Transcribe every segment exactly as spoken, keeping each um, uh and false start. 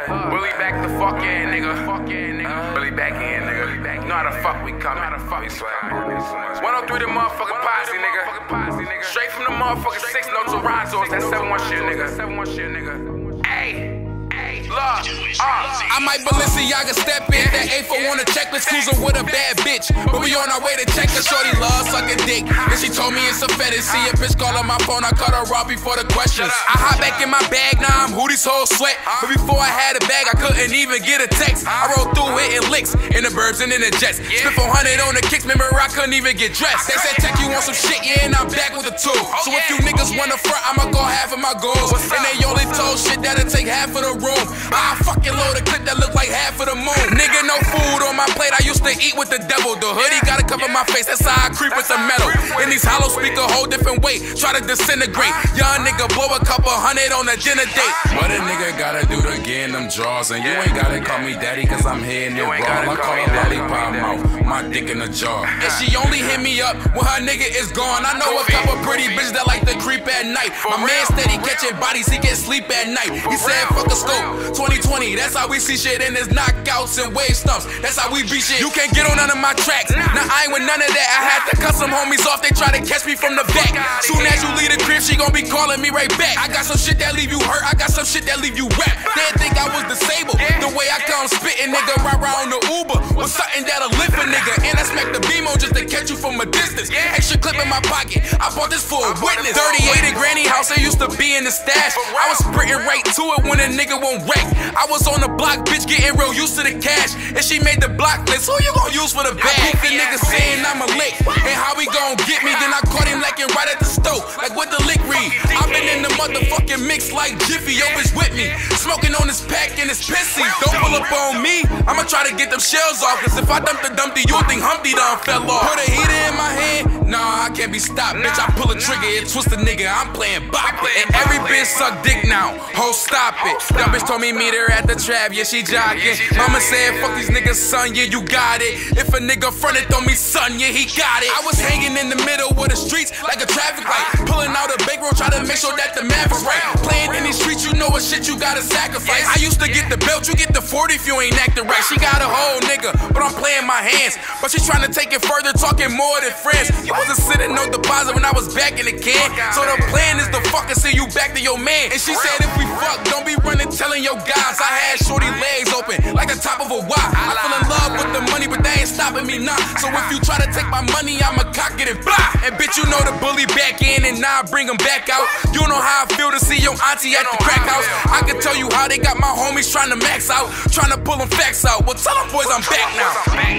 Willie back the fuck in, nigga. Willie back in, nigga. Know how the fuck we coming. We swag. one oh three the motherfucking posse, nigga. Straight from the motherfucking six no Toronto's. That seven one shit, nigga. Hey. Look, uh, I might Balenciaga step in. That A four on the checklist, cruising with a bad bitch. But we on our way to check her. Shorty love sucking dick, and she told me it's a fetish. See a bitch call on my phone, I cut her off before the questions. I hop back in my bag, now I'm Hootie's whole sweat. But before I had a bag, I couldn't even get a text. I rolled through it in licks, in the burbs and in the jets. Spent four hundred on the kicks, remember I couldn't even get dressed. They said tech, you want some shit, yeah, and I'm back with a two. So if you niggas wanna front, I'ma go half of my goals. And they only told shit that'll take half of the room. I fucking load a clip that look like half of the moon. Nigga, no food on my plate, I used to eat with the devil. The hoodie gotta cover my face, that's how I creep with the metal. And these hollow speak a whole different way, try to disintegrate. Young nigga blow a couple hundred on a dinner date. What a nigga gotta do to get in them drawers. And you ain't gotta call me daddy, cause I'm here in the raw. I call her lollipop mouth, my dick in the jar. And she only hit me up when her nigga is gone. I know a couple pretty bitches that like to creep at night. My man steady catching bodies, he get sleep at night. He said fuck a scope, twenty twenty, that's how we see shit in his knockouts and wave stumps. That's how we beat shit. You can't get on none of my tracks. Now I ain't with none of that. I had to cut some homies off, they try to catch me from the back. Soon as you leave the crib, she gon' be calling me right back. I got some shit that leave you hurt, I got some shit that leave you rap. They think I was disabled. The way I come spitting, nigga, right round the Uber was something that'll lift a nigga. And I smack the beamo just to catch you from a distance. Extra clip in my pocket, I bought this for a witness. thirty-eight at Granny House, I used to be in the stash. I was sprinting right to it when a nigga won't wreck. I was on the block, bitch, getting real used to the cash. And she made the block list, who you gon' use for the bag? The nigga saying I'm a lick, and how we gon' get me? Then I caught him lacking right at the stove, like what the lick read. I been in the motherfucking mix like Jiffy, yo bitch with me. Smoking on this pack and it's pissy. Don't pull up on me, I'ma try to get them shells off. Cause if I dump the dumpty, you'll think Humpty done fell off. Put a heater in my hand, nah, I can't be stopped. Bitch, I pull a trigger, it twist a nigga, I'm playing bop. And every bitch suck dick now, ho stop it. That bitch told me meet her at the trap, yeah she jogging. Mama said fuck these niggas son, yeah you got it. If a nigga fronted on me son, yeah he got it. I was hanging in the middle of the streets like a traffic light, pulling out a bankroll, try to make sure that the math is right. Playing in these streets, you know what shit you gotta sacrifice. I used to get the belt, you get the forty if you ain't acting right. She got a whole nigga, but I'm playing my hands. But she trying to take it further, talking more than friends. You wasn't sitting no deposit when I was back in the can. So the plan is to fucking send you back to your man. And she said if we fuck, don't be running telling your guys. I had shorty legs open like the top of a Y. I fell in love with the money, but they ain't stopping me now. So if you try to take my money, I'ma cock it and blah. And bitch, you know the bully back in, and now I bring him back out. You know how I feel to see your auntie at the crack house. I can tell you how they got my homies trying to max out, trying to pull them facts out. Well, tell them boys I'm back now.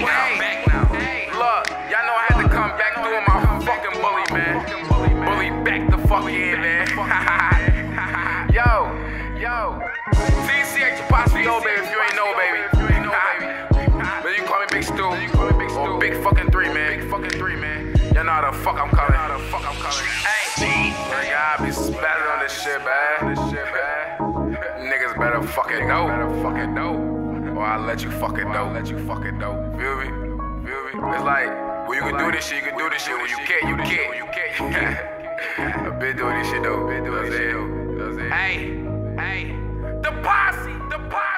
Look, y'all know I had to come back doing my fucking bully, man. Bully back the fuck in, man. Yo, yo. T C H apostrophe O, baby, if you ain't know, baby. But you call me Big Stu, or Big fucking three, man. Big fucking three, man. Y'all know how the fuck I'm calling. How the fuck I'm calling. Hey, nigga, I be spazzing on this shit, man. This shit, man. Niggas better fucking know. Better fucking know. Or I'll let you fucking know. Let you fucking know. Feel me? Feel me? It's like, well, you can do this shit, you can do this shit. When you can't, you can't. You can't, you can't. I've been doing this shit though. Been doing this shit though. Hey, hey. The posse, the posse.